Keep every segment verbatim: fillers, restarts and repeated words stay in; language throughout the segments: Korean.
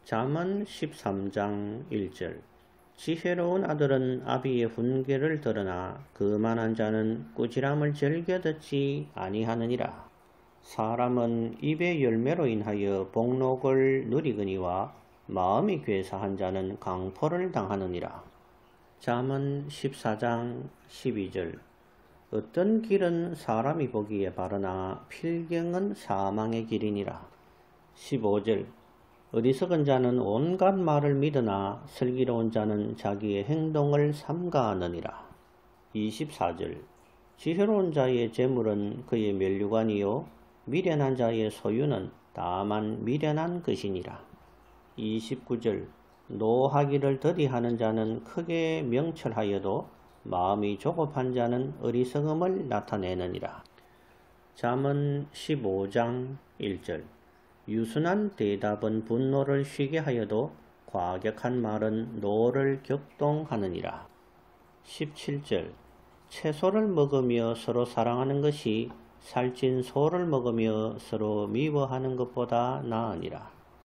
잠언 십삼 장 일 절. 지혜로운 아들은 아비의 훈계를 들으나 거만한 자는 꾸지람을 즐겨 듣지 아니하느니라. 사람은 입의 열매로 인하여 복록을 누리거니와 마음이 괴사한 자는 강포를 당하느니라. 잠언 십사 장 십이 절. 어떤 길은 사람이 보기에 바르나 필경은 사망의 길이니라. 십오 절. 어리석은 자는 온갖 말을 믿으나 슬기로운 자는 자기의 행동을 삼가하느니라. 이십사 절. 지혜로운 자의 재물은 그의 면류관이요 미련한 자의 소유는 다만 미련한 것이니라. 이십구 절. 노하기를 더디하는 자는 크게 명철하여도 마음이 조급한 자는 어리석음을 나타내느니라. 잠언 십오 장 일 절. 유순한 대답은 분노를 쉬게 하여도 과격한 말은 노를 격동하느니라. 십칠 절. 채소를 먹으며 서로 사랑하는 것이 살찐 소를 먹으며 서로 미워하는 것보다 나으니라.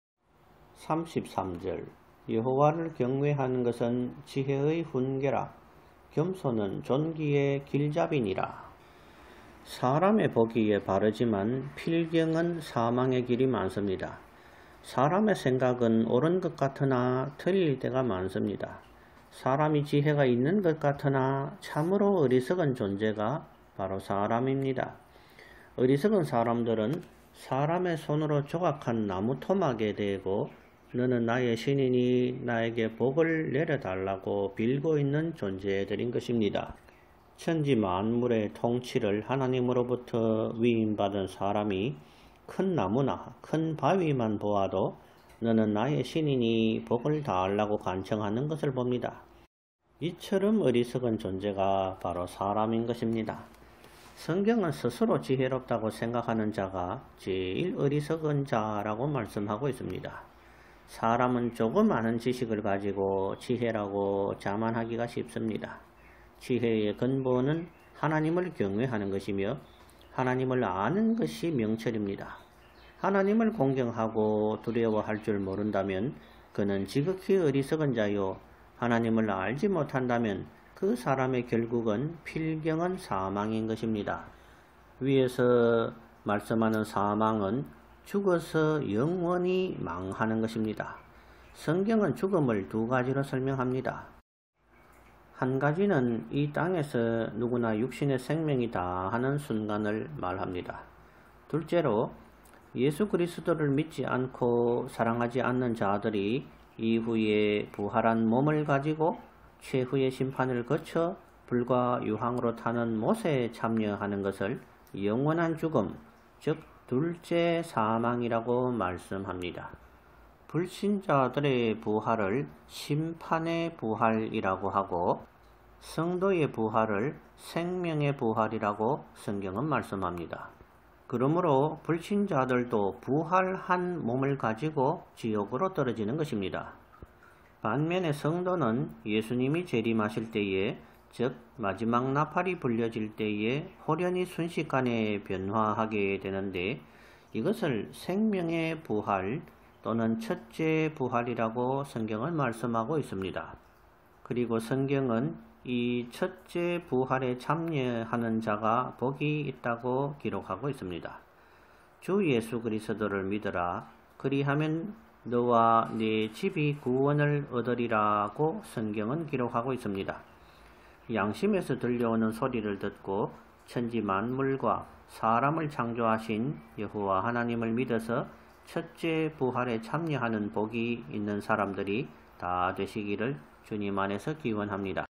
삼십삼 절. 여호와를 경외하는 것은 지혜의 훈계라. 겸손은 존귀의 길잡이니라. 사람의 보기에 바르지만 필경은 사망의 길이 많습니다. 사람의 생각은 옳은 것 같으나 틀릴 때가 많습니다. 사람이 지혜가 있는 것 같으나 참으로 어리석은 존재가 바로 사람입니다. 어리석은 사람들은 사람의 손으로 조각한 나무 토막에 대고 너는 나의 신이니 나에게 복을 내려달라고 빌고 있는 존재들인 것입니다. 천지 만물의 통치를 하나님으로부터 위임받은 사람이 큰 나무나 큰 바위만 보아도 너는 나의 신이니 복을 다하려고 간청하는 것을 봅니다. 이처럼 어리석은 존재가 바로 사람인 것입니다. 성경은 스스로 지혜롭다고 생각하는 자가 제일 어리석은 자라고 말씀하고 있습니다. 사람은 조금 아는 지식을 가지고 지혜라고 자만하기가 쉽습니다. 지혜의 근본은 하나님을 경외하는 것이며 하나님을 아는 것이 명철입니다. 하나님을 공경하고 두려워할 줄 모른다면 그는 지극히 어리석은 자요, 하나님을 알지 못한다면 그 사람의 결국은 필경은 사망인 것입니다. 위에서 말씀하는 사망은 죽어서 영원히 망하는 것입니다. 성경은 죽음을 두 가지로 설명합니다. 한 가지는 이 땅에서 누구나 육신의 생명이 다하는 순간을 말합니다. 둘째로 예수 그리스도를 믿지 않고 사랑하지 않는 자들이 이후에 부활한 몸을 가지고 최후의 심판을 거쳐 불과 유황으로 타는 못에 참여하는 것을 영원한 죽음, 즉 둘째 사망이라고 말씀합니다. 불신자들의 부활을 심판의 부활이라고 하고 성도의 부활을 생명의 부활이라고 성경은 말씀합니다. 그러므로 불신자들도 부활한 몸을 가지고 지옥으로 떨어지는 것입니다. 반면에 성도는 예수님이 재림하실 때에, 즉 마지막 나팔이 불려질 때에 호련히 순식간에 변화하게 되는데 이것을 생명의 부활 또는 첫째 부활이라고 성경은 말씀하고 있습니다. 그리고 성경은 이 첫째 부활에 참여하는 자가 복이 있다고 기록하고 있습니다. 주 예수 그리스도를 믿으라. 그리하면 너와 네 집이 구원을 얻으리라고 성경은 기록하고 있습니다. 양심에서 들려오는 소리를 듣고 천지 만물과 사람을 창조하신 여호와 하나님을 믿어서 첫째 부활에 참여하는 복이 있는 사람들이 다 되시기를 주님 안에서 기원합니다.